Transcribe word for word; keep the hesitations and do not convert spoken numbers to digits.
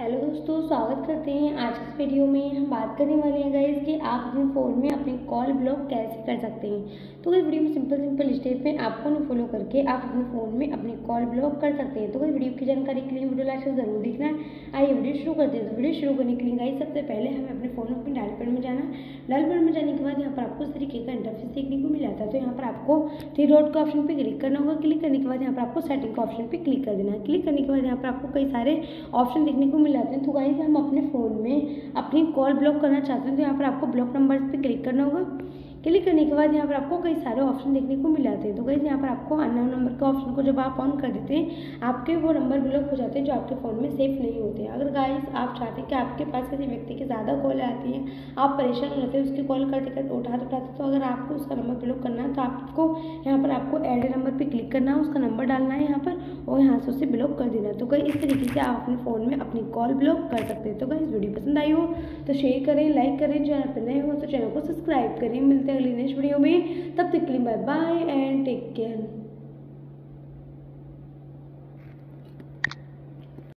Hello दोस्तों, स्वागत करते हैं। आज इस वीडियो में हम बात करने वाले हैं गाइस कि आप अपने फ़ोन में अपनी कॉल ब्लॉक कैसे कर सकते हैं। तो इस वीडियो में सिंपल सिंपल स्टेप में आपको न फॉलो करके आप अपने फ़ोन में अपनी कॉल ब्लॉक कर सकते हैं। तो इस वीडियो की जानकारी के लिए वीडियो लास्ट तक जरूर देखना है। आइए वीडियो शुरू करते हैं। तो वीडियो शुरू करने के लिए गाइस सबसे पहले हमें अपने फ़ोन में अपने डायल पैड में जाना है। डायल पैड में जाने के बाद यहाँ पर आपको इस तरीके का इंटरफेस देखने को मिल जाता है। तो यहाँ पर आपको थ्री डॉट का ऑप्शन पर क्लिक करना होगा। क्लिक करने के बाद यहाँ पर आपको सेटिंग का ऑप्शन पर क्लिक कर देना है। क्लिक करने के बाद यहाँ पर आपको कई सारे ऑप्शन देखने को मिल जाते हैं। तो गाइस हम अपने फ़ोन में अपनी कॉल ब्लॉक करना चाहते हैं तो यहाँ पर आपको ब्लॉक नंबर्स पे क्लिक करना होगा। क्लिक करने के बाद यहाँ पर आपको कई सारे ऑप्शन देखने को मिल जाते हैं। तो गाइस यहाँ पर आपको अननोन नंबर के ऑप्शन को जब आप ऑन कर देते हैं आपके वो नंबर ब्लॉक हो जाते हैं जो आपके फ़ोन में सेफ नहीं होते। अगर गाइस आप चाहते हैं कि आपके पास किसी व्यक्ति की ज़्यादा कॉल आती है, आप परेशान हो जाते हैं उसकी कॉल करते करते उठाते उठाते, तो अगर आपको उसका नंबर ब्लॉक करना है तो आपको यहाँ पर आपको ऐड नंबर पर क्लिक करना है, उसका नंबर डालना है यहाँ पर और यहाँ से उसे ब्लॉक कर देना है। तो गाइस इस तरीके से आप अपने फ़ोन में अपनी कॉल ब्लॉक कर सकते हैं। तो गाइस वीडियो पसंद आई हो तो शेयर करें, लाइक करें, चैनल पर नए हो तो चैनल को सब्सक्राइब करें। मिलते हैं अगली नेक्स्ट वीडियो में, तब तक के लिए bye bye and take care.